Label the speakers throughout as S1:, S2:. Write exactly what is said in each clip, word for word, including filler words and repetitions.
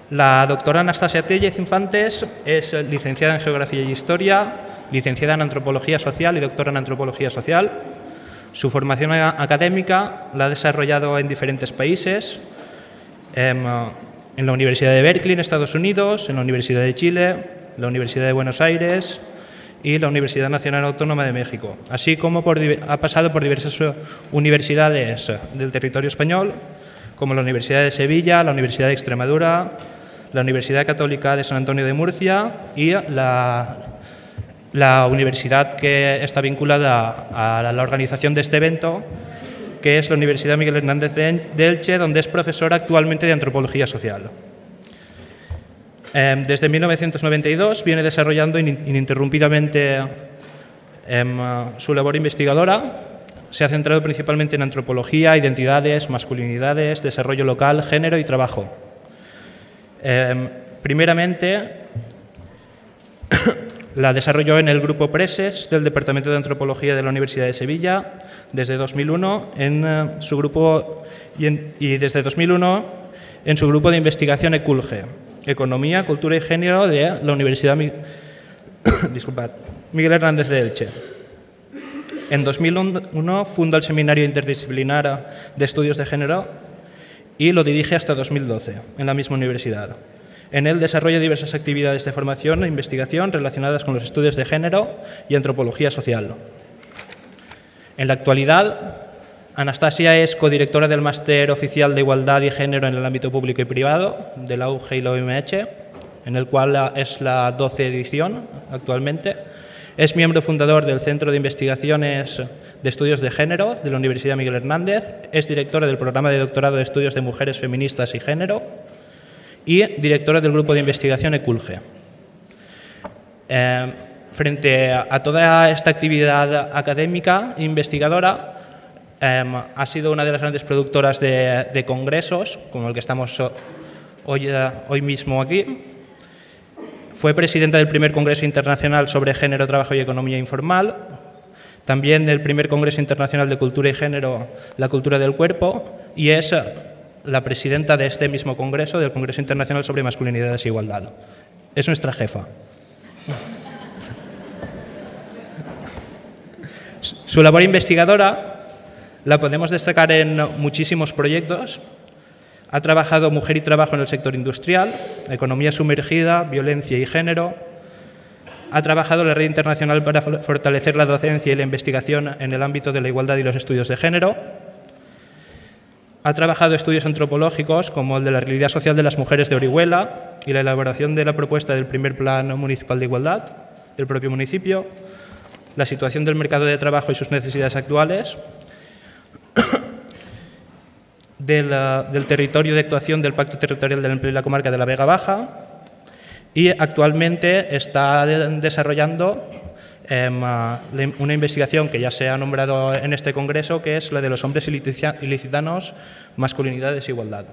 S1: La doctora Anastasia Tellez Infantes es licenciada en Geografía y Historia, licenciada en Antropología Social y doctora en Antropología Social. Su formación académica la ha desarrollado en diferentes países, en, en la Universidad de Berkeley, en Estados Unidos, en la Universidad de Chile, la Universidad de Buenos Aires y la Universidad Nacional Autónoma de México, así como por, ha pasado por diversas universidades del territorio español, como la Universidad de Sevilla, la Universidad de Extremadura, la Universidad Católica de San Antonio de Murcia y la, la universidad que está vinculada a la organización de este evento, que es la Universidad Miguel Hernández de Elche, donde es profesora actualmente de Antropología Social. Eh, desde mil novecientos noventa y dos viene desarrollando ininterrumpidamente eh, su labor investigadora. Se ha centrado principalmente en antropología, identidades, masculinidades, desarrollo local, género y trabajo. Eh, primeramente, la desarrolló en el grupo PRESES del Departamento de Antropología de la Universidad de Sevilla desde dos mil uno en eh, su grupo y, en, y desde dos mil uno en su grupo de investigación ECULGE, Economía, Cultura y Género de la Universidad Mi Disculpad, Miguel Hernández de Elche. En dos mil uno funda el Seminario Interdisciplinar de Estudios de Género y lo dirige hasta dos mil doce en la misma universidad. En él desarrolla diversas actividades de formación e investigación relacionadas con los estudios de género y antropología social. En la actualidad, Anastasia es codirectora del Máster Oficial de Igualdad y Género en el ámbito público y privado de la U G y la U M H, en el cual es la doce edición actualmente. Es miembro fundador del Centro de Investigaciones de Estudios de Género de la Universidad Miguel Hernández, es directora del Programa de Doctorado de Estudios de Mujeres Feministas y Género y directora del Grupo de Investigación ECULGE. Eh, frente a toda esta actividad académica e investigadora, eh, ha sido una de las grandes productoras de, de congresos, como el que estamos hoy, hoy mismo aquí. Fue presidenta del primer Congreso Internacional sobre Género, Trabajo y Economía Informal, también del primer Congreso Internacional de Cultura y Género, La Cultura del Cuerpo, y es la presidenta de este mismo Congreso, del Congreso Internacional sobre Masculinidades e Igualdad. Es nuestra jefa. Su labor investigadora la podemos destacar en muchísimos proyectos. Ha trabajado Mujer y Trabajo en el sector industrial, Economía sumergida, Violencia y Género. Ha trabajado en la Red Internacional para fortalecer la docencia y la investigación en el ámbito de la igualdad y los estudios de género. Ha trabajado estudios antropológicos como el de la realidad social de las mujeres de Orihuela y la elaboración de la propuesta del primer Plan Municipal de Igualdad del propio municipio, la situación del mercado de trabajo y sus necesidades actuales, Del, del territorio de actuación del Pacto Territorial del Empleo y la Comarca de la Vega Baja, y actualmente está desarrollando eh, una investigación que ya se ha nombrado en este congreso, que es la de los hombres ilicitanos, masculinidades e igualdad.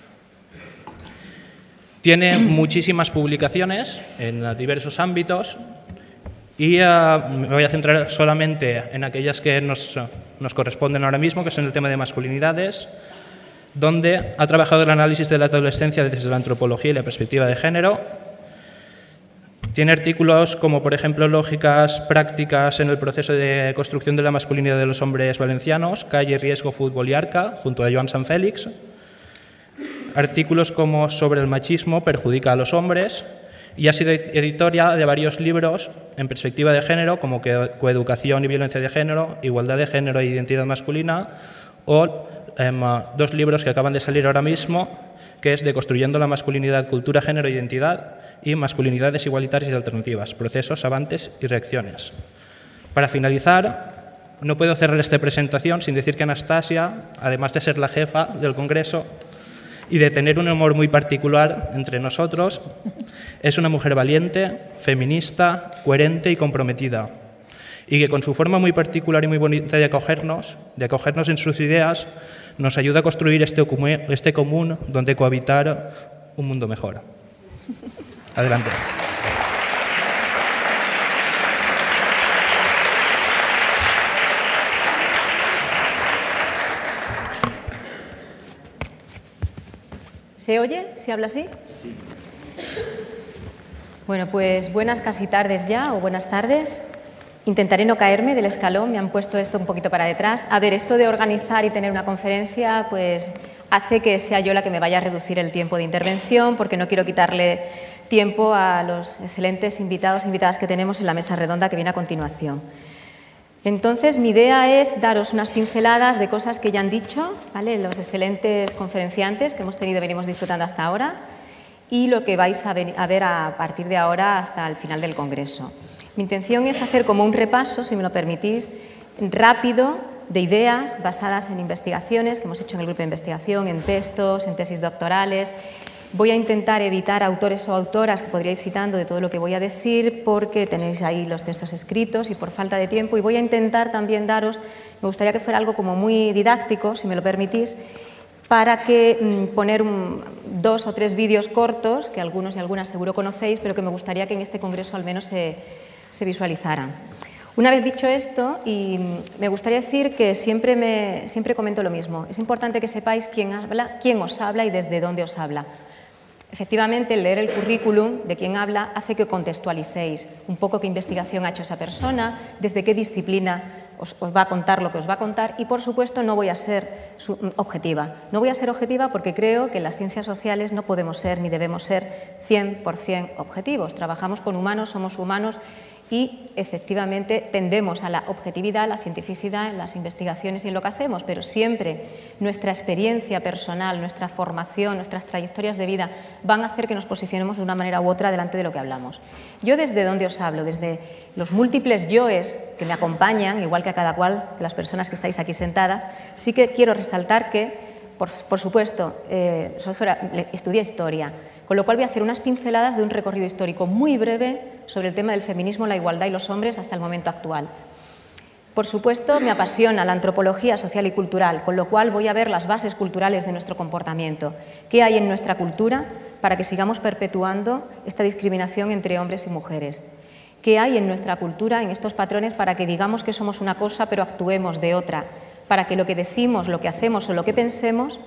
S1: Tiene muchísimas publicaciones en diversos ámbitos y uh, me voy a centrar solamente en aquellas que nos, nos corresponden ahora mismo, que son el tema de masculinidades, donde ha trabajado el análisis de la adolescencia desde la antropología y la perspectiva de género. Tiene artículos como, por ejemplo, Lógicas prácticas en el proceso de construcción de la masculinidad de los hombres valencianos, Calle, Riesgo, Fútbol y Arca, junto a Joan Sanfélix. Artículos como Sobre el machismo perjudica a los hombres, y ha sido editora de varios libros en perspectiva de género, como Coeducación y Violencia de Género, Igualdad de Género e Identidad Masculina, o eh, dos libros que acaban de salir ahora mismo, que es Deconstruyendo la masculinidad, cultura, género e identidad, y Masculinidades igualitarias y alternativas, procesos, avances y reacciones. Para finalizar, no puedo cerrar esta presentación sin decir que Anastasia, además de ser la jefa del Congreso y de tener un humor muy particular entre nosotros, es una mujer valiente, feminista, coherente y comprometida, y que con su forma muy particular y muy bonita de acogernos, de acogernos en sus ideas, nos ayuda a construir este, este común donde cohabitar un mundo mejor. Adelante.
S2: ¿Se oye? ¿Se habla así?
S3: Sí.
S2: Bueno, pues buenas casi tardes ya, o buenas tardes. Intentaré no caerme del escalón, me han puesto esto un poquito para detrás. A ver, esto de organizar y tener una conferencia, pues hace que sea yo la que me vaya a reducir el tiempo de intervención, porque no quiero quitarle tiempo a los excelentes invitados e invitadas que tenemos en la mesa redonda que viene a continuación. Entonces, mi idea es daros unas pinceladas de cosas que ya han dicho, ¿vale?, los excelentes conferenciantes que hemos tenido y venimos disfrutando hasta ahora, y lo que vais a ver a partir de ahora hasta el final del Congreso. Mi intención es hacer como un repaso, si me lo permitís, rápido, de ideas basadas en investigaciones que hemos hecho en el grupo de investigación, en textos, en tesis doctorales. Voy a intentar evitar autores o autoras que podría ir citando de todo lo que voy a decir, porque tenéis ahí los textos escritos y por falta de tiempo. Y voy a intentar también daros, me gustaría que fuera algo como muy didáctico, si me lo permitís, para que mmm, poner un, dos o tres vídeos cortos, que algunos y algunas seguro conocéis, pero que me gustaría que en este congreso al menos se, se visualizaran. Una vez dicho esto, y me gustaría decir que siempre, me, siempre comento lo mismo. Es importante que sepáis quién, habla, quién os habla y desde dónde os habla. Efectivamente, el leer el currículum de quien habla hace que contextualicéis un poco qué investigación ha hecho esa persona, desde qué disciplina os, os va a contar lo que os va a contar y, por supuesto, no voy a ser su, objetiva. No voy a ser objetiva porque creo que en las ciencias sociales no podemos ser ni debemos ser cien por cien objetivos. Trabajamos con humanos, somos humanos y, efectivamente, tendemos a la objetividad, a la cientificidad en las investigaciones y en lo que hacemos, pero siempre nuestra experiencia personal, nuestra formación, nuestras trayectorias de vida van a hacer que nos posicionemos de una manera u otra delante de lo que hablamos. Yo, ¿desde dónde os hablo? Desde los múltiples yoes que me acompañan, igual que a cada cual de las personas que estáis aquí sentadas, sí que quiero resaltar que, por, por supuesto, eh, soy fuera, estudié historia, con lo cual voy a hacer unas pinceladas de un recorrido histórico muy breve sobre el tema del feminismo, la igualdad y los hombres hasta el momento actual. Por supuesto, me apasiona la antropología social y cultural, con lo cual voy a ver las bases culturales de nuestro comportamiento. ¿Qué hay en nuestra cultura para que sigamos perpetuando esta discriminación entre hombres y mujeres? ¿Qué hay en nuestra cultura, en estos patrones, para que digamos que somos una cosa pero actuemos de otra? Para que lo que decimos, lo que hacemos o lo que pensemos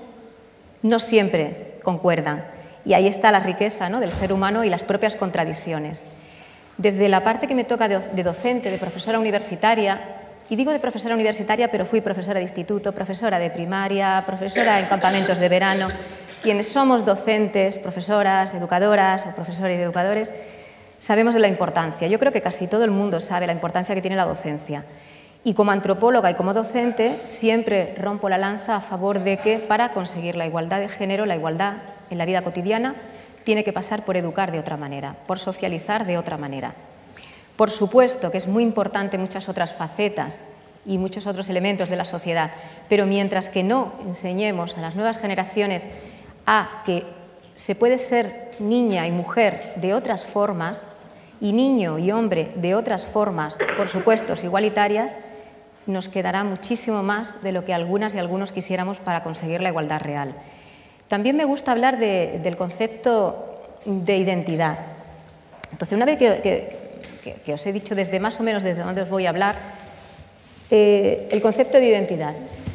S2: no siempre concuerdan. Y ahí está la riqueza, ¿no?, del ser humano y las propias contradicciones. Desde la parte que me toca de, de docente, de profesora universitaria, y digo de profesora universitaria, pero fui profesora de instituto, profesora de primaria, profesora en campamentos de verano, quienes somos docentes, profesoras, educadoras o profesores y educadores, sabemos de la importancia. Yo creo que casi todo el mundo sabe la importancia que tiene la docencia. Y como antropóloga y como docente siempre rompo la lanza a favor de que para conseguir la igualdad de género, la igualdad en la vida cotidiana, tiene que pasar por educar de otra manera, por socializar de otra manera. Por supuesto que es muy importante muchas otras facetas y muchos otros elementos de la sociedad, pero mientras que no enseñemos a las nuevas generaciones a que se puede ser niña y mujer de otras formas y niño y hombre de otras formas, por supuesto, igualitarias, nos quedará muchísimo más de lo que algunas y algunos quisiéramos para conseguir la igualdad real. También me gusta hablar de, del concepto de identidad. Entonces, una vez que, que, que os he dicho desde más o menos desde dónde os voy a hablar, eh, el concepto de identidad.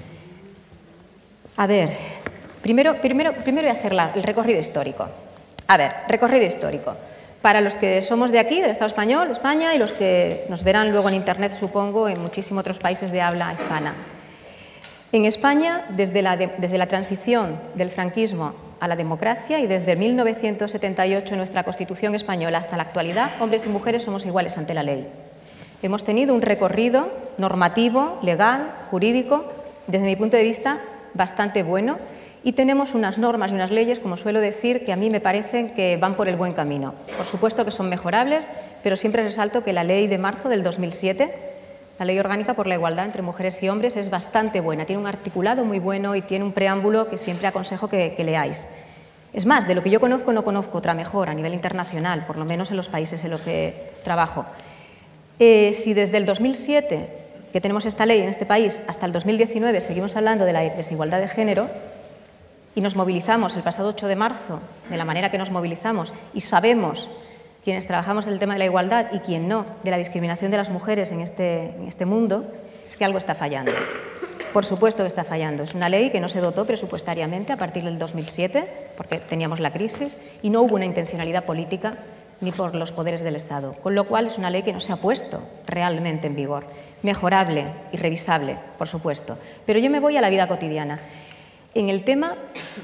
S2: A ver, primero, primero, primero voy a hacer la, el recorrido histórico. A ver, recorrido histórico. Para los que somos de aquí, del Estado español, de España, y los que nos verán luego en Internet, supongo, en muchísimos otros países de habla hispana. En España, desde la, de, desde la transición del franquismo a la democracia y desde mil novecientos setenta y ocho, nuestra Constitución española, hasta la actualidad, hombres y mujeres somos iguales ante la ley. Hemos tenido un recorrido normativo, legal, jurídico, desde mi punto de vista, bastante bueno, y tenemos unas normas y unas leyes, como suelo decir, que a mí me parecen que van por el buen camino. Por supuesto que son mejorables, pero siempre resalto que la ley de marzo del dos mil siete, la Ley Orgánica por la Igualdad entre Mujeres y Hombres, es bastante buena. Tiene un articulado muy bueno y tiene un preámbulo que siempre aconsejo que, que leáis. Es más, de lo que yo conozco, no conozco otra mejor a nivel internacional, por lo menos en los países en los que trabajo. Eh, si desde el dos mil siete, que tenemos esta ley en este país, hasta el dos mil diecinueve seguimos hablando de la desigualdad de género y nos movilizamos el pasado ocho de marzo de la manera que nos movilizamos y sabemos quienes trabajamos en el tema de la igualdad y quien no, de la discriminación de las mujeres en este, en este mundo, es que algo está fallando. por supuesto que está fallando. Es una ley que no se dotó presupuestariamente a partir del dos mil siete, porque teníamos la crisis, y no hubo una intencionalidad política ni por los poderes del Estado, con lo cual es una ley que no se ha puesto realmente en vigor. Mejorable y revisable, por supuesto. Pero yo me voy a la vida cotidiana. En el tema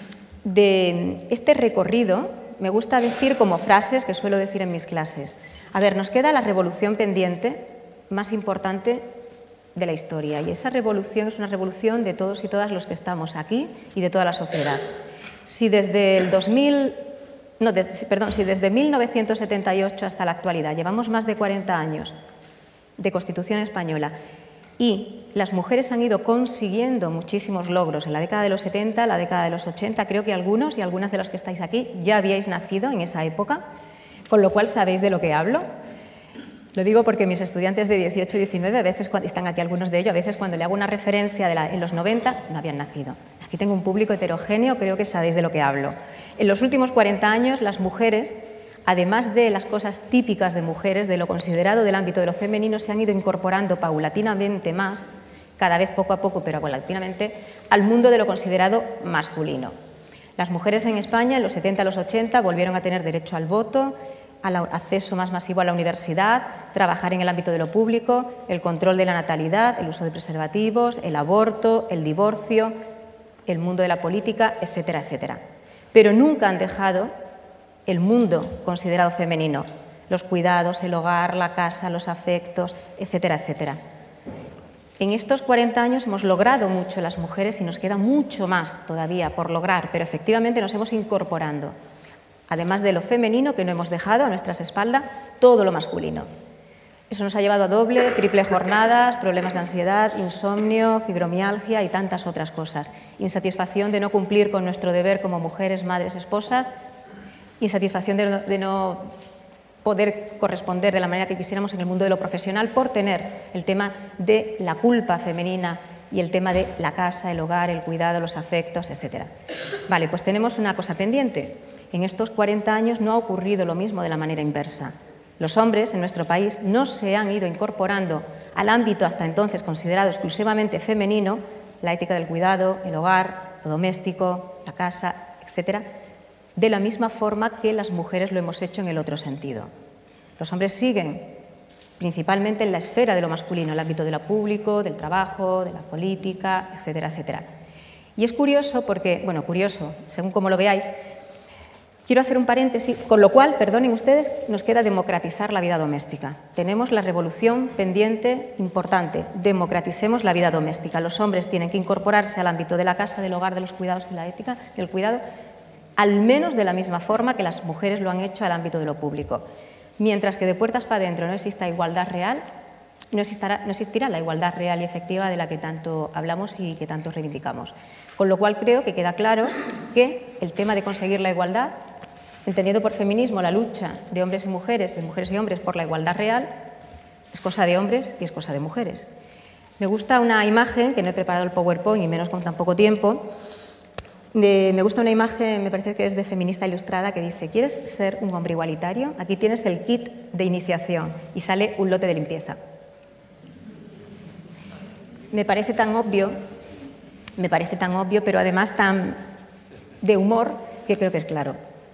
S2: de este recorrido, me gusta decir como frases que suelo decir en mis clases. A ver, nos queda la revolución pendiente más importante de la historia, y esa revolución es una revolución de todos y todas los que estamos aquí y de toda la sociedad. Si desde el dos mil, no, des, perdón, si desde mil novecientos setenta y ocho hasta la actualidad llevamos más de cuarenta años de Constitución española y las mujeres han ido consiguiendo muchísimos logros en la década de los setenta, la década de los ochenta, creo que algunos y algunas de los que estáis aquí ya habíais nacido en esa época, con lo cual sabéis de lo que hablo. Lo digo porque mis estudiantes de dieciocho y diecinueve, a veces, están aquí algunos de ellos, a veces cuando le hago una referencia de la, en los noventa, no habían nacido. Aquí tengo un público heterogéneo, creo que sabéis de lo que hablo. En los últimos cuarenta años, las mujeres, además de las cosas típicas de mujeres, de lo considerado del ámbito de lo femenino, se han ido incorporando paulatinamente más, cada vez poco a poco, pero paulatinamente, al mundo de lo considerado masculino. Las mujeres en España, en los setenta a los ochenta, volvieron a tener derecho al voto, al acceso más masivo a la universidad, trabajar en el ámbito de lo público, el control de la natalidad, el uso de preservativos, el aborto, el divorcio, el mundo de la política, etcétera, etcétera. Pero nunca han dejado el mundo considerado femenino, los cuidados, el hogar, la casa, los afectos, etcétera, etcétera. En estos cuarenta años hemos logrado mucho las mujeres y nos queda mucho más todavía por lograr, pero efectivamente nos hemos incorporando, además de lo femenino que no hemos dejado a nuestras espaldas, todo lo masculino. Eso nos ha llevado a doble, triple jornadas, problemas de ansiedad, insomnio, fibromialgia y tantas otras cosas. Insatisfacción de no cumplir con nuestro deber como mujeres, madres, esposas, insatisfacción de no, de no poder corresponder de la manera que quisiéramos en el mundo de lo profesional por tener el tema de la culpa femenina y el tema de la casa, el hogar, el cuidado, los afectos, etcétera. Vale, pues tenemos una cosa pendiente. En estos cuarenta años no ha ocurrido lo mismo de la manera inversa. Los hombres en nuestro país no se han ido incorporando al ámbito hasta entonces considerado exclusivamente femenino, la ética del cuidado, el hogar, lo doméstico, la casa, etcétera, de la misma forma que las mujeres lo hemos hecho en el otro sentido. Los hombres siguen principalmente en la esfera de lo masculino, el ámbito de lo público, del trabajo, de la política, etcétera, etcétera. Y es curioso porque, bueno, curioso, según como lo veáis, quiero hacer un paréntesis, con lo cual, perdonen ustedes, nos queda democratizar la vida doméstica. Tenemos la revolución pendiente importante, democraticemos la vida doméstica. Los hombres tienen que incorporarse al ámbito de la casa, del hogar, de los cuidados y la ética del cuidado, al menos de la misma forma que las mujeres lo han hecho al ámbito de lo público. Mientras que de puertas para adentro no exista igualdad real, no existirá, no existirá la igualdad real y efectiva de la que tanto hablamos y que tanto reivindicamos. Con lo cual creo que queda claro que el tema de conseguir la igualdad, entendiendo por feminismo la lucha de hombres y mujeres, de mujeres y hombres por la igualdad real, es cosa de hombres y es cosa de mujeres. Me gusta una imagen, que no he preparado el PowerPoint y menos con tan poco tiempo, de, me gusta una imagen, me parece que es de Feminista Ilustrada, que dice: ¿quieres ser un hombre igualitario? Aquí tienes el kit de iniciación y sale un lote de limpieza. Me parece tan obvio, me parece tan obvio, pero además tan de humor, que creo que es claro.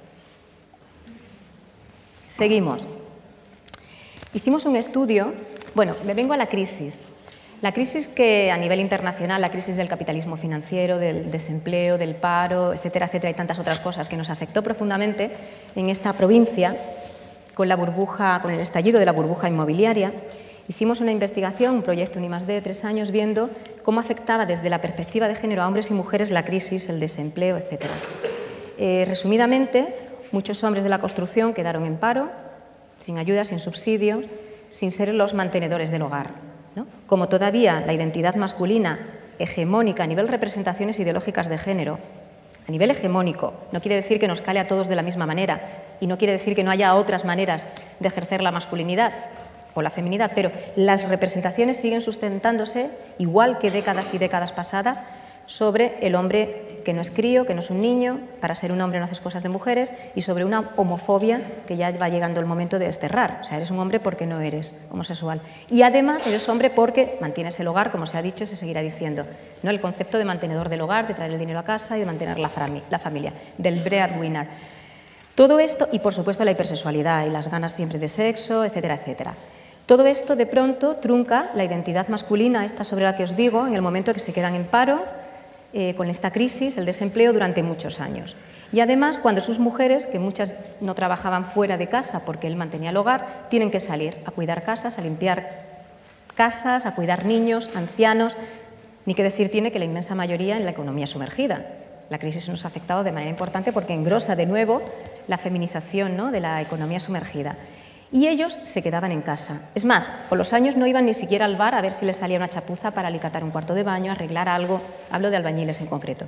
S2: Seguimos. Hicimos un estudio, bueno, me vengo a la crisis. La crisis que a nivel internacional, la crisis del capitalismo financiero, del desempleo, del paro, etcétera, etcétera, y tantas otras cosas que nos afectó profundamente en esta provincia con la burbuja, con el estallido de la burbuja inmobiliaria. Hicimos una investigación, un proyecto un I más D de tres años, viendo cómo afectaba desde la perspectiva de género a hombres y mujeres la crisis, el desempleo, etcétera. Eh, resumidamente, muchos hombres de la construcción quedaron en paro, sin ayuda, sin subsidio, sin ser los mantenedores del hogar, ¿no? Como todavía la identidad masculina hegemónica a nivel de representaciones ideológicas de género, a nivel hegemónico, no quiere decir que nos cale a todos de la misma manera y no quiere decir que no haya otras maneras de ejercer la masculinidad o la feminidad, pero las representaciones siguen sustentándose, igual que décadas y décadas pasadas, sobre el hombre que no es crío, que no es un niño, para ser un hombre no haces cosas de mujeres, y sobre una homofobia que ya va llegando el momento de desterrar. O sea, eres un hombre porque no eres homosexual. Y además eres hombre porque mantienes el hogar, como se ha dicho y se seguirá diciendo. ¿No? El concepto de mantenedor del hogar, de traer el dinero a casa y de mantener la, fami la familia, del breadwinner. Todo esto, y por supuesto la hipersexualidad y las ganas siempre de sexo, etcétera, etcétera. Todo esto de pronto trunca la identidad masculina, esta sobre la que os digo, en el momento que se quedan en paro, eh, con esta crisis, el desempleo, durante muchos años. Y además, cuando sus mujeres, que muchas no trabajaban fuera de casa porque él mantenía el hogar, tienen que salir a cuidar casas, a limpiar casas, a cuidar niños, ancianos, ni qué decir tiene que la inmensa mayoría en la economía sumergida. La crisis nos ha afectado de manera importante porque engrosa de nuevo la feminización, ¿no?, de la economía sumergida. Y ellos se quedaban en casa. Es más, con los años no iban ni siquiera al bar a ver si les salía una chapuza para alicatar un cuarto de baño, arreglar algo. Hablo de albañiles en concreto.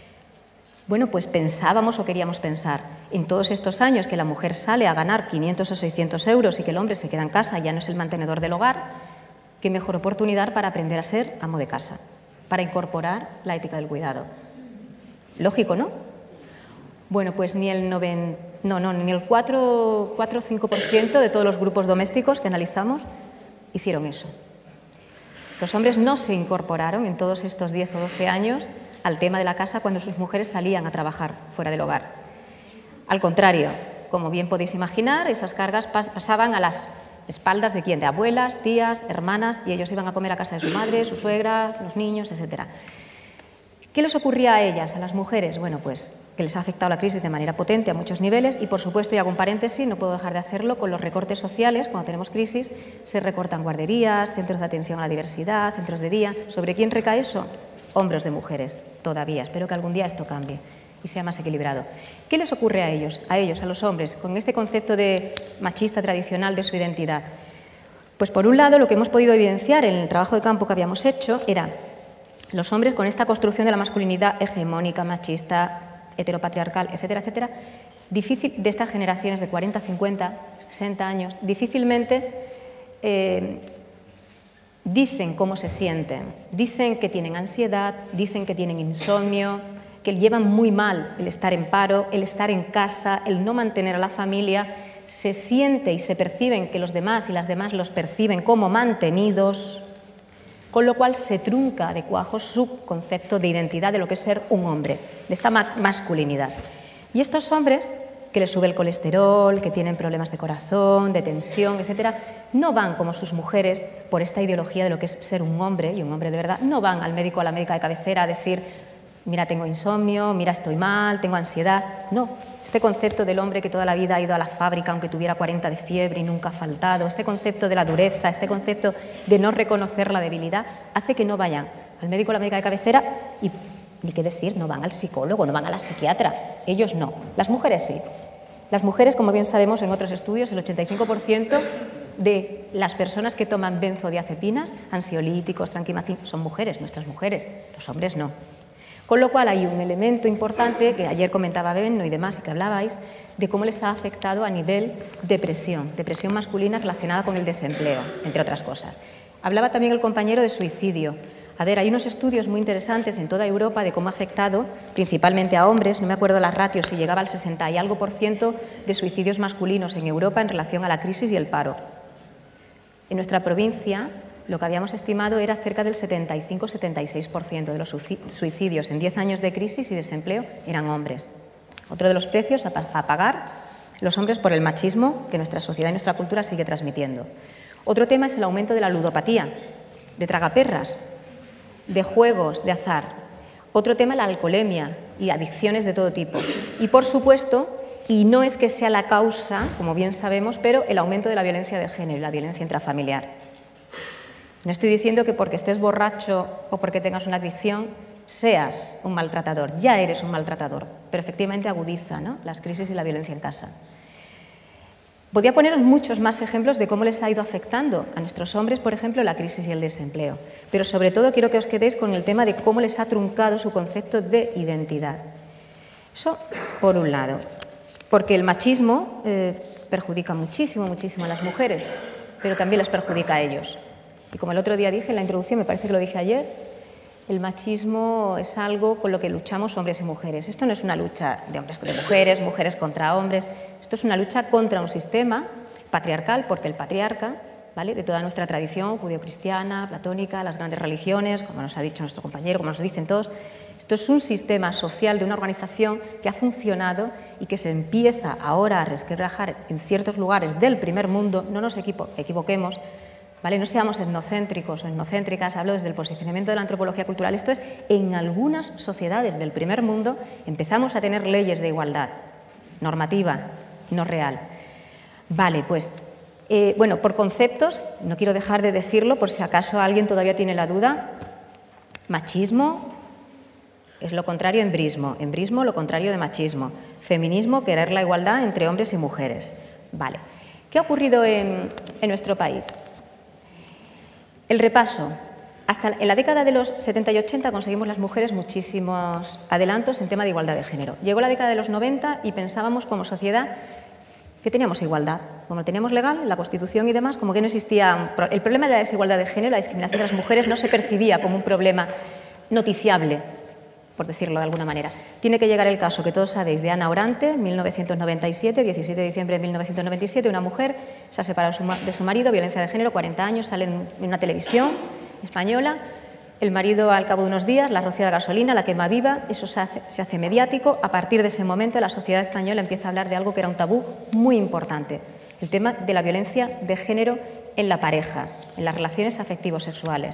S2: Bueno, pues pensábamos o queríamos pensar en todos estos años que la mujer sale a ganar quinientos o seiscientos euros y que el hombre se queda en casa, ya no es el mantenedor del hogar, qué mejor oportunidad para aprender a ser amo de casa, para incorporar la ética del cuidado. Lógico, ¿no? Bueno, pues ni el, noven... no, no, ni el cuatro o cinco por ciento de todos los grupos domésticos que analizamos hicieron eso. Los hombres no se incorporaron en todos estos diez o doce años al tema de la casa cuando sus mujeres salían a trabajar fuera del hogar. Al contrario, como bien podéis imaginar, esas cargas pas pasaban a las espaldas de quién, de abuelas, tías, hermanas, y ellos iban a comer a casa de su madre, su suegra, los niños, etcétera. ¿Qué les ocurría a ellas, a las mujeres? Bueno, pues que les ha afectado la crisis de manera potente a muchos niveles y, por supuesto, y hago un paréntesis, no puedo dejar de hacerlo, con los recortes sociales, cuando tenemos crisis, se recortan guarderías, centros de atención a la diversidad, centros de día. ¿Sobre quién recae eso? Hombres de mujeres, todavía. Espero que algún día esto cambie y sea más equilibrado. ¿Qué les ocurre a ellos, a ellos, a los hombres, con este concepto de machista tradicional de su identidad? Pues, por un lado, lo que hemos podido evidenciar en el trabajo de campo que habíamos hecho era los hombres con esta construcción de la masculinidad hegemónica, machista, heteropatriarcal, etcétera, etcétera, difícil, de estas generaciones de cuarenta, cincuenta, sesenta años, difícilmente eh, dicen cómo se sienten, dicen que tienen ansiedad, dicen que tienen insomnio, que llevan muy mal el estar en paro, el estar en casa, el no mantener a la familia, se siente y se perciben que los demás y las demás los perciben como mantenidos, con lo cual se trunca de cuajo su concepto de identidad de lo que es ser un hombre, de esta ma masculinidad. Y estos hombres, que les sube el colesterol, que tienen problemas de corazón, de tensión, etcétera, no van como sus mujeres por esta ideología de lo que es ser un hombre, y un hombre de verdad, no van al médico, a la médica de cabecera a decir, mira, tengo insomnio, mira, estoy mal, tengo ansiedad. No, este concepto del hombre que toda la vida ha ido a la fábrica aunque tuviera cuarenta de fiebre y nunca ha faltado, este concepto de la dureza, este concepto de no reconocer la debilidad, hace que no vayan al médico o a la médica de cabecera y, ni qué decir, no van al psicólogo, no van a la psiquiatra. Ellos no. Las mujeres sí. Las mujeres, como bien sabemos en otros estudios, el ochenta y cinco por ciento de las personas que toman benzodiazepinas, ansiolíticos, tranquimacin, son mujeres, nuestras mujeres. Los hombres no. Con lo cual hay un elemento importante que ayer comentaba Benno y demás y que hablabais de cómo les ha afectado a nivel depresión, depresión masculina relacionada con el desempleo, entre otras cosas. Hablaba también el compañero de suicidio. A ver, hay unos estudios muy interesantes en toda Europa de cómo ha afectado principalmente a hombres, no me acuerdo las ratios, si llegaba al sesenta y algo por ciento de suicidios masculinos en Europa en relación a la crisis y el paro. En nuestra provincia, lo que habíamos estimado era cerca del setenta y cinco a setenta y seis por ciento de los suicidios en diez años de crisis y desempleo eran hombres. Otro de los precios a pagar los hombres por el machismo que nuestra sociedad y nuestra cultura sigue transmitiendo. Otro tema es el aumento de la ludopatía, de tragaperras, de juegos, de azar. Otro tema, la alcoholemia y adicciones de todo tipo. Y, por supuesto, y no es que sea la causa, como bien sabemos, pero el aumento de la violencia de género y la violencia intrafamiliar. No estoy diciendo que porque estés borracho o porque tengas una adicción seas un maltratador, ya eres un maltratador, pero efectivamente agudiza, ¿no?, las crisis y la violencia en casa. Podría poneros muchos más ejemplos de cómo les ha ido afectando a nuestros hombres, por ejemplo, la crisis y el desempleo, pero sobre todo quiero que os quedéis con el tema de cómo les ha truncado su concepto de identidad. Eso, por un lado, porque el machismo eh, perjudica muchísimo, muchísimo a las mujeres, pero también les perjudica a ellos. Y como el otro día dije en la introducción, me parece que lo dije ayer, el machismo es algo con lo que luchamos hombres y mujeres. Esto no es una lucha de hombres contra mujeres, mujeres contra hombres. Esto es una lucha contra un sistema patriarcal, porque el patriarca, ¿vale?, de toda nuestra tradición judeocristiana, platónica, las grandes religiones, como nos ha dicho nuestro compañero, como nos dicen todos, esto es un sistema social de una organización que ha funcionado y que se empieza ahora a resquebrajar en ciertos lugares del primer mundo. No nos equivo equivoquemos, ¿vale? No seamos etnocéntricos o etnocéntricas, hablo desde el posicionamiento de la antropología cultural. Esto es, en algunas sociedades del primer mundo empezamos a tener leyes de igualdad, normativa, no real. Vale, pues, eh, bueno, por conceptos, no quiero dejar de decirlo por si acaso alguien todavía tiene la duda, machismo es lo contrario a embrismo, embrismo lo contrario de machismo, feminismo, querer la igualdad entre hombres y mujeres. Vale, ¿qué ha ocurrido en, en nuestro país? El repaso. Hasta en la década de los setenta y ochenta conseguimos las mujeres muchísimos adelantos en tema de igualdad de género. Llegó la década de los noventa y pensábamos como sociedad que teníamos igualdad. Como lo teníamos legal, en la Constitución y demás, como que no existía... El problema de la desigualdad de género, la discriminación de las mujeres, no se percibía como un problema noticiable, por decirlo de alguna manera. Tiene que llegar el caso que todos sabéis de Ana Orante, mil novecientos noventa y siete, diecisiete de diciembre de mil novecientos noventa y siete, una mujer se ha separado de su marido, violencia de género, cuarenta años, sale en una televisión española, el marido al cabo de unos días la rocía de gasolina, la quema viva, eso se hace, se hace mediático. A partir de ese momento la sociedad española empieza a hablar de algo que era un tabú muy importante, el tema de la violencia de género en la pareja, en las relaciones afectivo-sexuales.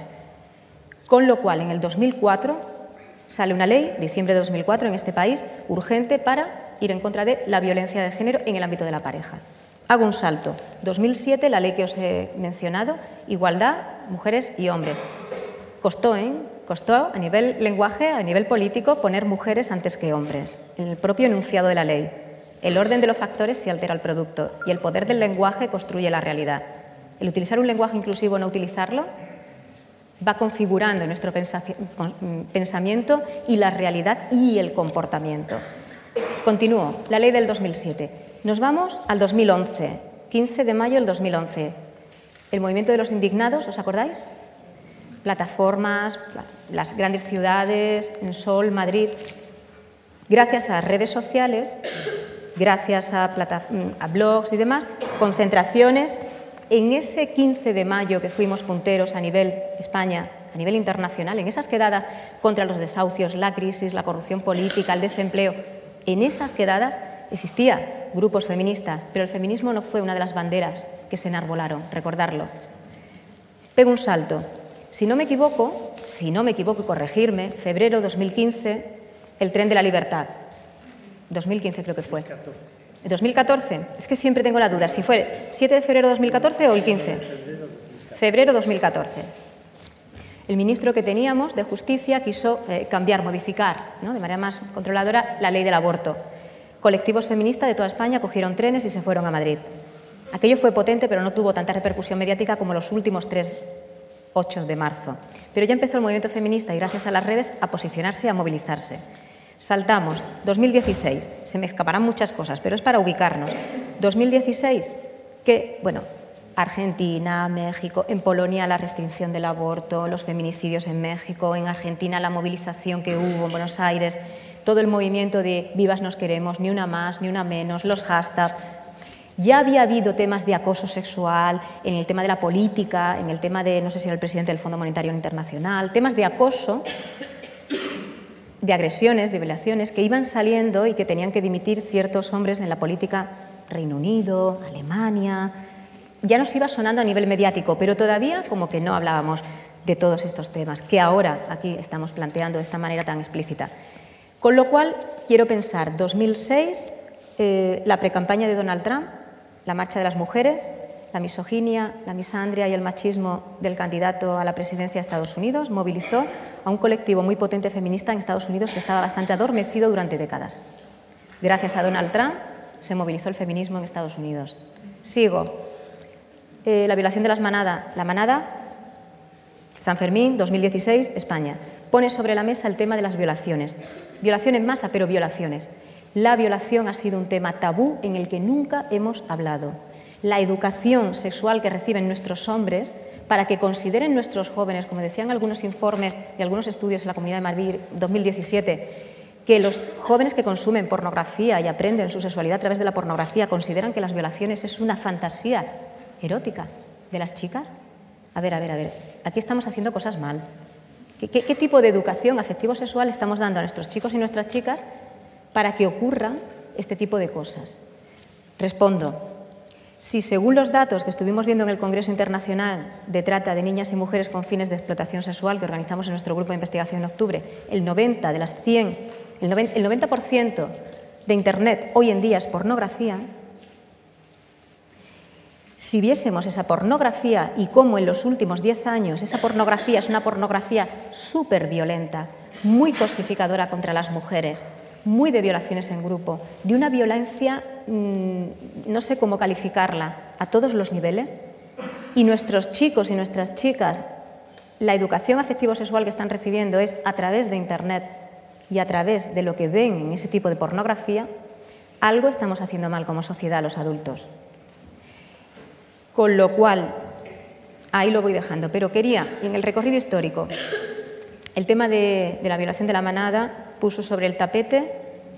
S2: Con lo cual, en el dos mil cuatro sale una ley, diciembre de dos mil cuatro, en este país, urgente para ir en contra de la violencia de género en el ámbito de la pareja. Hago un salto. dos mil siete, la ley que os he mencionado, igualdad, mujeres y hombres. Costó, ¿eh? Costó a nivel lenguaje, a nivel político, poner mujeres antes que hombres, en el propio enunciado de la ley. El orden de los factores se altera el producto y el poder del lenguaje construye la realidad. El utilizar un lenguaje inclusivo o no utilizarlo va configurando nuestro pensamiento y la realidad y el comportamiento. Continúo. La ley del dos mil siete. Nos vamos al dos mil once, quince de mayo del dos mil once. El movimiento de los indignados, ¿os acordáis? Plataformas, las grandes ciudades, en Sol, Madrid. Gracias a redes sociales, gracias a, a blogs y demás, concentraciones. En ese quince de mayo que fuimos punteros a nivel España, a nivel internacional, en esas quedadas contra los desahucios, la crisis, la corrupción política, el desempleo, en esas quedadas existía grupos feministas, pero el feminismo no fue una de las banderas que se enarbolaron, recordarlo. Pego un salto. Si no me equivoco, si no me equivoco, corregirme, febrero dos mil quince, el tren de la libertad. dos mil quince creo que fue. ¿dos mil catorce? Es que siempre tengo la duda, si fue siete de febrero de dos mil catorce o el quince. Febrero dos mil catorce. El ministro que teníamos de Justicia quiso eh, cambiar, modificar, ¿no?, de manera más controladora la ley del aborto. Colectivos feministas de toda España cogieron trenes y se fueron a Madrid. Aquello fue potente, pero no tuvo tanta repercusión mediática como los últimos tres ocho de marzo. Pero ya empezó el movimiento feminista y gracias a las redes a posicionarse y a movilizarse. Saltamos, dos mil dieciséis, se me escaparán muchas cosas, pero es para ubicarnos. dos mil dieciséis, que, bueno, Argentina, México, en Polonia la restricción del aborto, los feminicidios en México, en Argentina la movilización que hubo en Buenos Aires, todo el movimiento de vivas nos queremos, ni una más, ni una menos, los hashtags. Ya había habido temas de acoso sexual en el tema de la política, en el tema de, no sé si era el presidente del Fondo Monetario Internacional, temas de acoso, de agresiones, de violaciones que iban saliendo y que tenían que dimitir ciertos hombres en la política, Reino Unido, Alemania. Ya nos iba sonando a nivel mediático, pero todavía como que no hablábamos de todos estos temas que ahora aquí estamos planteando de esta manera tan explícita. Con lo cual, quiero pensar, dos mil seis, eh, la precampaña de Donald Trump, la marcha de las mujeres, la misoginia, la misandria y el machismo del candidato a la presidencia de Estados Unidos movilizó a un colectivo muy potente feminista en Estados Unidos que estaba bastante adormecido durante décadas. Gracias a Donald Trump se movilizó el feminismo en Estados Unidos. Sigo. Eh, la violación de las manadas. La manada, San Fermín, dos mil dieciséis, España. Pone sobre la mesa el tema de las violaciones. Violación en masa, pero violaciones. La violación ha sido un tema tabú en el que nunca hemos hablado. La educación sexual que reciben nuestros hombres para que consideren nuestros jóvenes, como decían algunos informes y algunos estudios en la Comunidad de Madrid dos mil diecisiete, que los jóvenes que consumen pornografía y aprenden su sexualidad a través de la pornografía consideran que las violaciones es una fantasía erótica de las chicas. A ver, a ver, a ver, aquí estamos haciendo cosas mal. ¿Qué, qué, qué tipo de educación afectivo-sexual estamos dando a nuestros chicos y nuestras chicas para que ocurran este tipo de cosas? Respondo. Si, según los datos que estuvimos viendo en el Congreso Internacional de Trata de Niñas y Mujeres con Fines de Explotación Sexual, que organizamos en nuestro grupo de investigación en octubre, el noventa de las cien, el noventa, el noventa por ciento de Internet hoy en día es pornografía, si viésemos esa pornografía y cómo en los últimos diez años esa pornografía es una pornografía súper violenta, muy cosificadora contra las mujeres, muy de violaciones en grupo, de una violencia, mmm, no sé cómo calificarla, a todos los niveles, y nuestros chicos y nuestras chicas, la educación afectivo-sexual que están recibiendo es a través de Internet y a través de lo que ven en ese tipo de pornografía, algo estamos haciendo mal como sociedad los adultos. Con lo cual, ahí lo voy dejando, pero quería, en el recorrido histórico, el tema de, de la violación de la manada puso sobre el tapete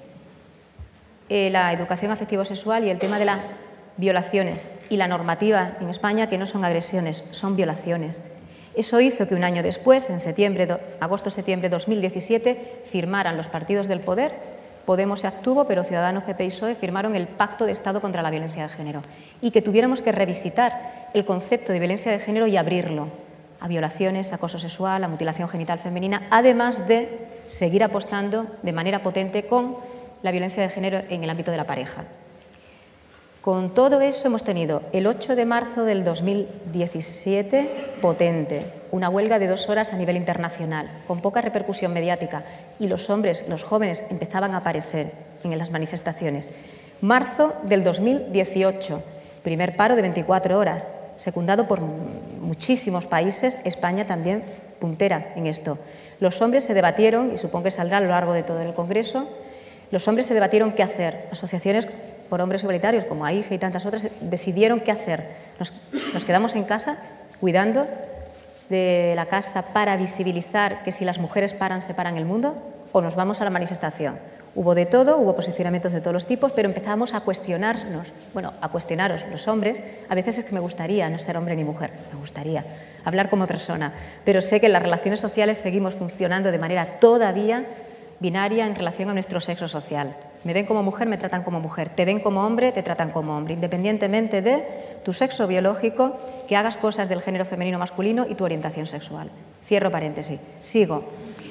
S2: eh, la educación afectivo-sexual y el tema de las violaciones y la normativa en España, que no son agresiones, son violaciones. Eso hizo que un año después, en septiembre, agosto-septiembre de dos mil diecisiete, firmaran los partidos del poder, Podemos se abstuvo, pero Ciudadanos, P P y P S O E firmaron el Pacto de Estado contra la Violencia de Género, y que tuviéramos que revisitar el concepto de violencia de género y abrirlo a violaciones, acoso sexual, a mutilación genital femenina, además de seguir apostando de manera potente con la violencia de género en el ámbito de la pareja. Con todo eso hemos tenido el ocho de marzo del dos mil diecisiete potente, una huelga de dos horas a nivel internacional, con poca repercusión mediática, y los hombres, los jóvenes, empezaban a aparecer en las manifestaciones. Marzo del dos mil dieciocho, primer paro de veinticuatro horas, secundado por muchísimos países, España también puntera en esto. Los hombres se debatieron, y supongo que saldrá a lo largo de todo el Congreso, los hombres se debatieron qué hacer. Asociaciones por hombres igualitarios, como A I G E y tantas otras, decidieron qué hacer. Nos, nos quedamos en casa cuidando de la casa para visibilizar que si las mujeres paran, se paran el mundo, o nos vamos a la manifestación. Hubo de todo, hubo posicionamientos de todos los tipos, pero empezamos a cuestionarnos, bueno, a cuestionaros los hombres. A veces es que me gustaría no ser hombre ni mujer, me gustaría hablar como persona, pero sé que en las relaciones sociales seguimos funcionando de manera todavía binaria en relación a nuestro sexo social. Me ven como mujer, me tratan como mujer. Te ven como hombre, te tratan como hombre, independientemente de tu sexo biológico, que hagas cosas del género femenino o masculino y tu orientación sexual. Cierro paréntesis. Sigo.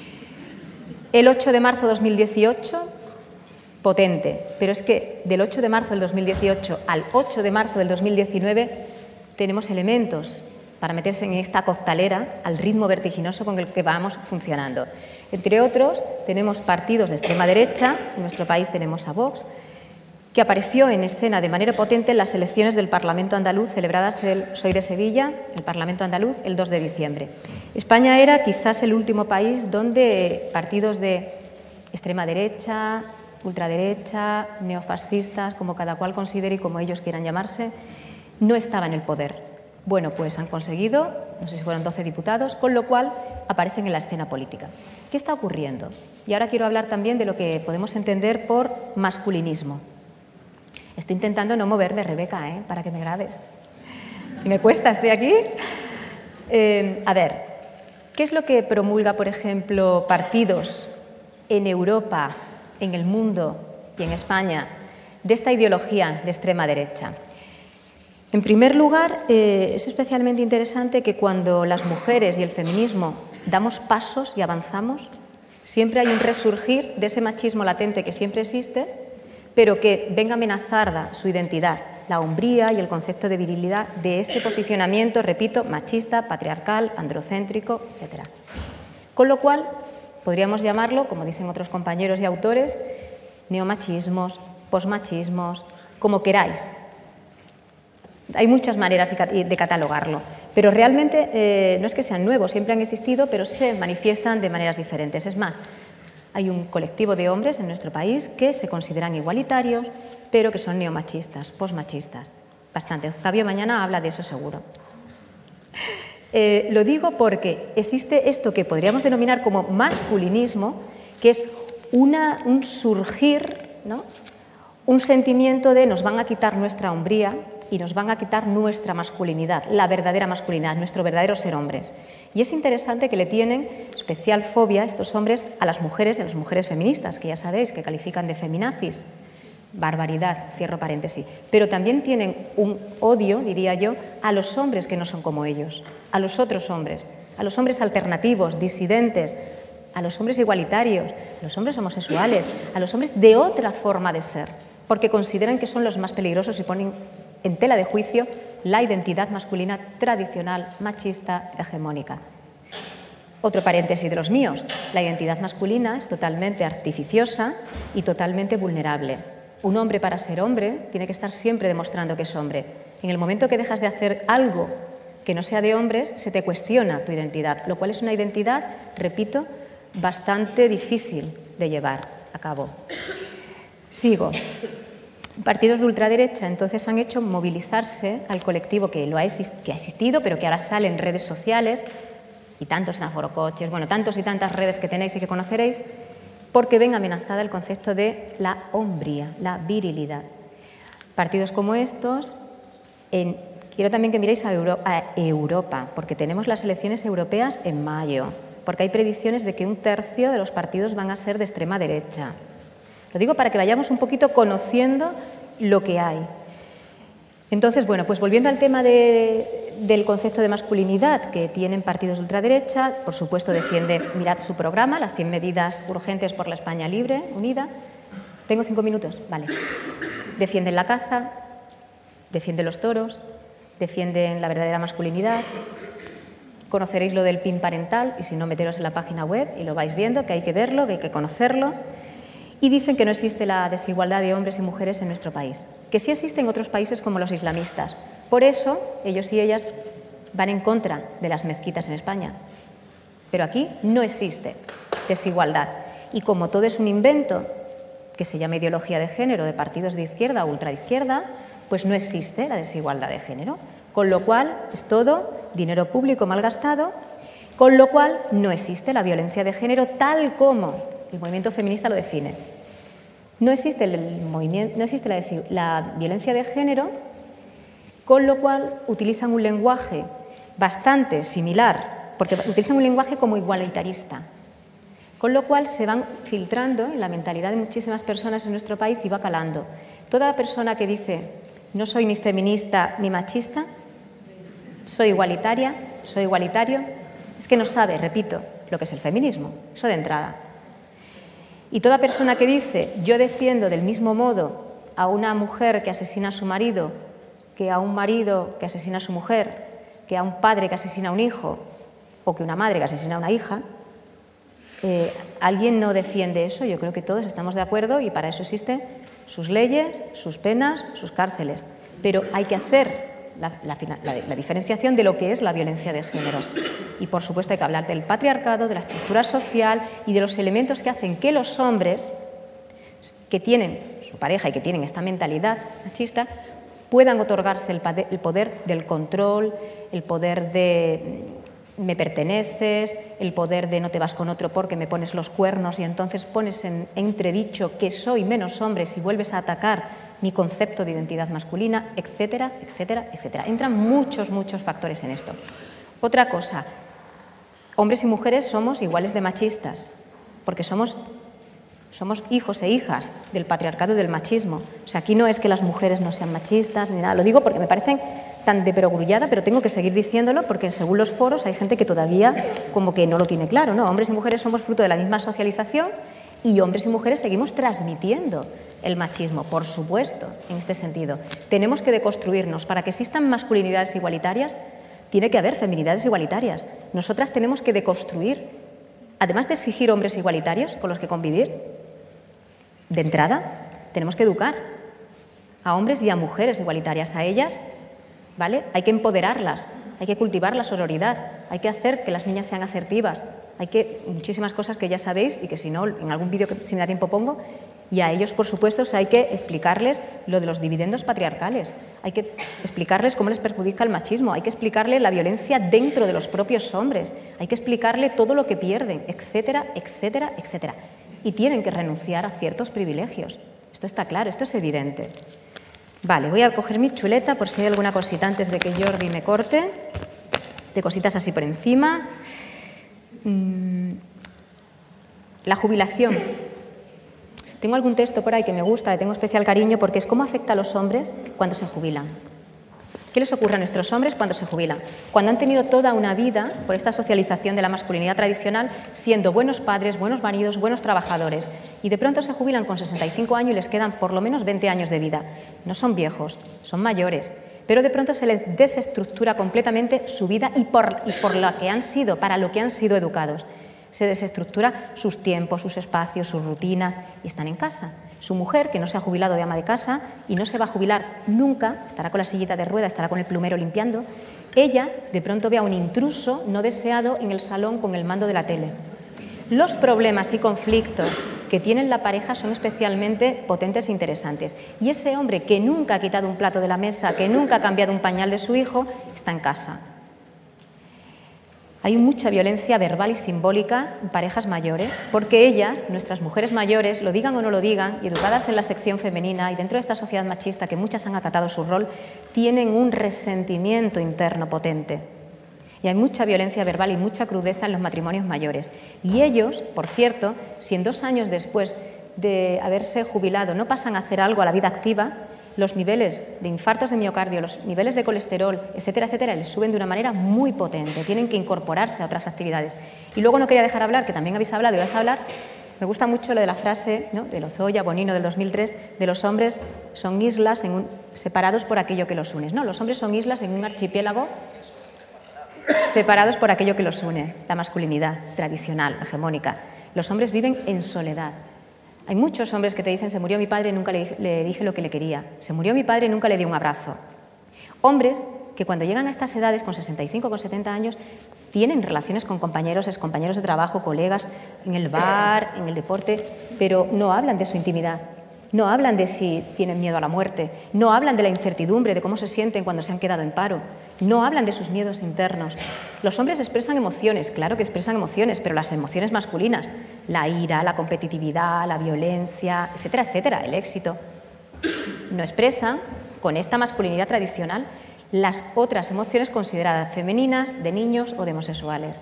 S2: El ocho de marzo de dos mil dieciocho, potente, pero es que del ocho de marzo del dos mil dieciocho al ocho de marzo del dos mil diecinueve tenemos elementos para meterse en esta coctelera al ritmo vertiginoso con el que vamos funcionando. Entre otros, tenemos partidos de extrema derecha, en nuestro país tenemos a Vox, que apareció en escena de manera potente en las elecciones del Parlamento andaluz celebradas el Soy de Sevilla, el Parlamento andaluz, el dos de diciembre. España era quizás el último país donde partidos de extrema derecha, ultraderecha, neofascistas, como cada cual considere y como ellos quieran llamarse, no estaban en el poder. Bueno, pues han conseguido, no sé si fueron doce diputados, con lo cual aparecen en la escena política. ¿Qué está ocurriendo? Y ahora quiero hablar también de lo que podemos entender por masculinismo. Estoy intentando no moverme, Rebeca, ¿eh? Para que me grabes. Me cuesta, estoy aquí. Eh, a ver, ¿qué es lo que promulga, por ejemplo, partidos en Europa, en el mundo y en España de esta ideología de extrema derecha? En primer lugar, eh, es especialmente interesante que cuando las mujeres y el feminismo damos pasos y avanzamos, siempre hay un resurgir de ese machismo latente que siempre existe, pero que venga a amenazar su identidad, la hombría y el concepto de virilidad de este posicionamiento, repito, machista, patriarcal, androcéntrico, etcétera. Con lo cual, podríamos llamarlo, como dicen otros compañeros y autores, neomachismos, posmachismos, como queráis. Hay muchas maneras de catalogarlo, pero realmente eh, no es que sean nuevos, siempre han existido, pero se manifiestan de maneras diferentes. Es más, hay un colectivo de hombres en nuestro país que se consideran igualitarios, pero que son neomachistas, posmachistas. Bastante. Octavio mañana habla de eso seguro. Eh, lo digo porque existe esto que podríamos denominar como masculinismo, que es una, un surgir, ¿no? Un sentimiento de nos van a quitar nuestra hombría y nos van a quitar nuestra masculinidad, la verdadera masculinidad, nuestro verdadero ser hombres. Y es interesante que le tienen especial fobia estos hombres a las mujeres y a las mujeres feministas, que ya sabéis que califican de feminazis. Barbaridad, cierro paréntesis. Pero también tienen un odio, diría yo, a los hombres que no son como ellos, a los otros hombres, a los hombres alternativos, disidentes, a los hombres igualitarios, a los hombres homosexuales, a los hombres de otra forma de ser, porque consideran que son los más peligrosos y ponen en tela de juicio la identidad masculina tradicional, machista, hegemónica. Otro paréntesis de los míos, la identidad masculina es totalmente artificiosa y totalmente vulnerable. Un hombre, para ser hombre, tiene que estar siempre demostrando que es hombre. En el momento que dejas de hacer algo que no sea de hombres, se te cuestiona tu identidad, lo cual es una identidad, repito, bastante difícil de llevar a cabo. Sigo. Partidos de ultraderecha entonces han hecho movilizarse al colectivo que, lo ha, que ha existido, pero que ahora sale en redes sociales, y tantos en aforocoches, bueno, tantos y tantas redes que tenéis y que conoceréis, porque ven amenazada el concepto de la hombría, la virilidad. Partidos como estos, en, quiero también que miréis a, Euro, a Europa, porque tenemos las elecciones europeas en mayo, porque hay predicciones de que un tercio de los partidos van a ser de extrema derecha. Lo digo para que vayamos un poquito conociendo lo que hay. Entonces, bueno, pues volviendo al tema de, del concepto de masculinidad que tienen partidos de ultraderecha, por supuesto defiende, mirad su programa, las cien medidas urgentes por la España libre, unida. ¿Tengo cinco minutos? Vale. Defienden la caza, defienden los toros, defienden la verdadera masculinidad. Conoceréis lo del P I N parental y si no, meteros en la página web y lo vais viendo, que hay que verlo, que hay que conocerlo. Y dicen que no existe la desigualdad de hombres y mujeres en nuestro país, que sí existe en otros países como los islamistas. Por eso, ellos y ellas van en contra de las mezquitas en España. Pero aquí no existe desigualdad. Y como todo es un invento que se llama ideología de género de partidos de izquierda o ultraizquierda, pues no existe la desigualdad de género. Con lo cual, es todo dinero público mal gastado, con lo cual no existe la violencia de género tal como el movimiento feminista lo define. No existe, el movimiento, no existe la, la violencia de género, con lo cual utilizan un lenguaje bastante similar, porque utilizan un lenguaje como igualitarista, con lo cual se van filtrando en la mentalidad de muchísimas personas en nuestro país y va calando. Toda persona que dice no soy ni feminista ni machista, soy igualitaria, soy igualitario, es que no sabe, repito, lo que es el feminismo, eso de entrada. Y toda persona que dice, yo defiendo del mismo modo a una mujer que asesina a su marido, que a un marido que asesina a su mujer, que a un padre que asesina a un hijo, o que una madre que asesina a una hija, eh, ¿alguien no defiende eso? Yo creo que todos estamos de acuerdo y para eso existen sus leyes, sus penas, sus cárceles. Pero hay que hacer la, la, la, la diferenciación de lo que es la violencia de género. Y, por supuesto, hay que hablar del patriarcado, de la estructura social y de los elementos que hacen que los hombres que tienen su pareja y que tienen esta mentalidad machista puedan otorgarse el poder del control, el poder de me perteneces, el poder de no te vas con otro porque me pones los cuernos y entonces pones en entredicho que soy menos hombre si vuelves a atacar mi concepto de identidad masculina, etcétera, etcétera, etcétera. Entran muchos, muchos factores en esto. Otra cosa, hombres y mujeres somos iguales de machistas, porque somos, somos hijos e hijas del patriarcado y del machismo. O sea, aquí no es que las mujeres no sean machistas ni nada, lo digo porque me parecen tan de perogrullada, pero tengo que seguir diciéndolo porque según los foros hay gente que todavía como que no lo tiene claro, ¿no? Hombres y mujeres somos fruto de la misma socialización y hombres y mujeres seguimos transmitiendo el machismo, por supuesto, en este sentido. Tenemos que deconstruirnos. Para que existan masculinidades igualitarias, tiene que haber feminidades igualitarias. Nosotras tenemos que deconstruir, además de exigir hombres igualitarios con los que convivir, de entrada, tenemos que educar a hombres y a mujeres igualitarias, a ellas, ¿vale? Hay que empoderarlas, hay que cultivar la sororidad, hay que hacer que las niñas sean asertivas, hay que muchísimas cosas que ya sabéis y que si no, en algún vídeo que si me da tiempo pongo, Y a ellos, por supuesto, hay que explicarles lo de los dividendos patriarcales, hay que explicarles cómo les perjudica el machismo, hay que explicarles la violencia dentro de los propios hombres, hay que explicarle todo lo que pierden, etcétera, etcétera, etcétera. Y tienen que renunciar a ciertos privilegios. Esto está claro, esto es evidente. Vale, voy a coger mi chuleta por si hay alguna cosita antes de que Jordi me corte, de cositas así por encima. Mm, la jubilación. Tengo algún texto por ahí que me gusta, le tengo especial cariño porque es cómo afecta a los hombres cuando se jubilan. ¿Qué les ocurre a nuestros hombres cuando se jubilan? Cuando han tenido toda una vida, por esta socialización de la masculinidad tradicional, siendo buenos padres, buenos maridos, buenos trabajadores, y de pronto se jubilan con sesenta y cinco años y les quedan por lo menos veinte años de vida. No son viejos, son mayores, pero de pronto se les desestructura completamente su vida y por, y por lo que han sido, para lo que han sido educados. Se desestructura sus tiempos, sus espacios, su rutina, y están en casa. Su mujer, que no se ha jubilado de ama de casa y no se va a jubilar nunca, estará con la sillita de rueda, estará con el plumero limpiando, ella de pronto ve a un intruso no deseado en el salón con el mando de la tele. Los problemas y conflictos que tiene la pareja son especialmente potentes e interesantes. Y ese hombre que nunca ha quitado un plato de la mesa, que nunca ha cambiado un pañal de su hijo, está en casa. Hay mucha violencia verbal y simbólica en parejas mayores, porque ellas, nuestras mujeres mayores, lo digan o no lo digan, y educadas en la sección femenina y dentro de esta sociedad machista que muchas han acatado su rol, tienen un resentimiento interno potente. Y hay mucha violencia verbal y mucha crudeza en los matrimonios mayores. Y ellos, por cierto, si en dos años después de haberse jubilado no pasan a hacer algo a la vida activa, los niveles de infartos de miocardio, los niveles de colesterol, etcétera, etcétera, les suben de una manera muy potente. Tienen que incorporarse a otras actividades. Y luego no quería dejar hablar, que también habéis hablado y vais a hablar, me gusta mucho lo de la frase, ¿no?, de Lozoya, Bonino, del dos mil tres, de los hombres son islas en un, separados por aquello que los une. No, los hombres son islas en un archipiélago separados por aquello que los une, la masculinidad tradicional, hegemónica. Los hombres viven en soledad. Hay muchos hombres que te dicen, se murió mi padre y nunca le, le dije lo que le quería. Se murió mi padre y nunca le di un abrazo. Hombres que cuando llegan a estas edades, con sesenta y cinco, con setenta años, tienen relaciones con compañeros, excompañeros de trabajo, colegas, en el bar, en el deporte, pero no hablan de su intimidad. No hablan de si tienen miedo a la muerte, no hablan de la incertidumbre, de cómo se sienten cuando se han quedado en paro, no hablan de sus miedos internos. Los hombres expresan emociones, claro que expresan emociones, pero las emociones masculinas, la ira, la competitividad, la violencia, etcétera, etcétera, el éxito, no expresan, con esta masculinidad tradicional, las otras emociones consideradas femeninas, de niños o de homosexuales.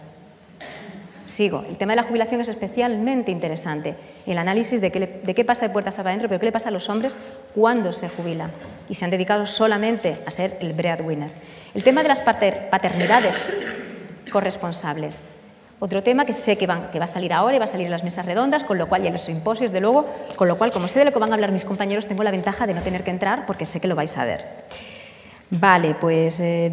S2: Sigo. El tema de la jubilación es especialmente interesante. El análisis de qué, le, de qué pasa de puertas para adentro, pero qué le pasa a los hombres cuando se jubilan y se han dedicado solamente a ser el breadwinner. El tema de las pater, paternidades corresponsables. Otro tema que sé que, van, que va a salir ahora y va a salir en las mesas redondas, con lo cual, y en los simposios, de luego, con lo cual, como sé de lo que van a hablar mis compañeros, tengo la ventaja de no tener que entrar porque sé que lo vais a ver. Vale, pues eh,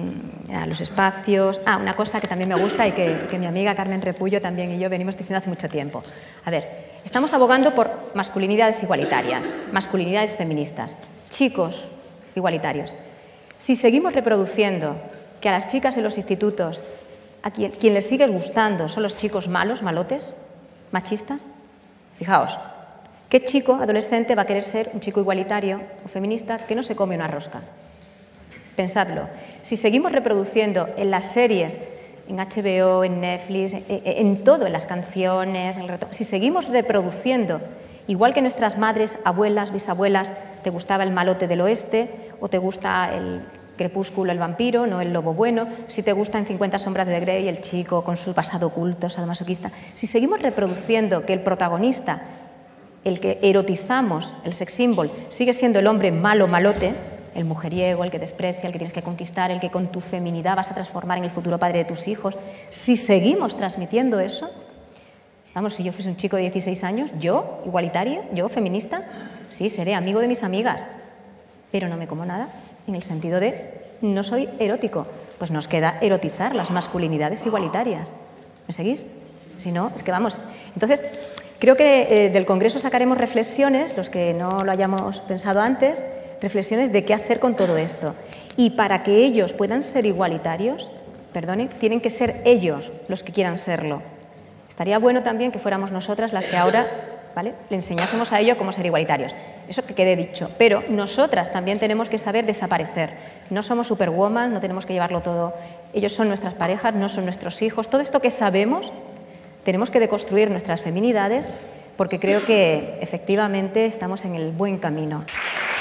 S2: a los espacios. Ah, una cosa que también me gusta y que, que mi amiga Carmen Repullo también y yo venimos diciendo hace mucho tiempo. A ver, estamos abogando por masculinidades igualitarias, masculinidades feministas, chicos igualitarios. Si seguimos reproduciendo que a las chicas en los institutos, a quien, quien les sigue gustando son los chicos malos, malotes, machistas, fijaos, ¿qué chico adolescente va a querer ser un chico igualitario o feminista que no se come una rosca? Pensadlo. Si seguimos reproduciendo en las series, en H B O, en Netflix, en, en todo, en las canciones, en el reto, si seguimos reproduciendo, igual que nuestras madres, abuelas, bisabuelas, te gustaba el malote del oeste o te gusta el Crepúsculo, el vampiro, no el lobo bueno, si te gusta en cincuenta sombras de Grey el chico con su pasado oculto, sadomasoquista, si seguimos reproduciendo que el protagonista, el que erotizamos, el sex symbol, sigue siendo el hombre malo, malote, el mujeriego, el que desprecia, el que tienes que conquistar, el que con tu feminidad vas a transformar en el futuro padre de tus hijos. Si seguimos transmitiendo eso, vamos, si yo fuese un chico de dieciséis años, yo, igualitaria, yo, feminista, sí, seré amigo de mis amigas, pero no me como nada, en el sentido de no soy erótico. Pues nos queda erotizar las masculinidades igualitarias. ¿Me seguís? Si no, es que vamos. Entonces, creo que eh, del Congreso sacaremos reflexiones, los que no lo hayamos pensado antes, reflexiones de qué hacer con todo esto. Y para que ellos puedan ser igualitarios, perdonen, tienen que ser ellos los que quieran serlo. Estaría bueno también que fuéramos nosotras las que ahora ¿vale? Le enseñásemos a ellos cómo ser igualitarios. Eso que quede dicho. Pero nosotras también tenemos que saber desaparecer. No somos superwoman, no tenemos que llevarlo todo. Ellos son nuestras parejas, no son nuestros hijos. Todo esto que sabemos, tenemos que deconstruir nuestras feminidades porque creo que efectivamente estamos en el buen camino.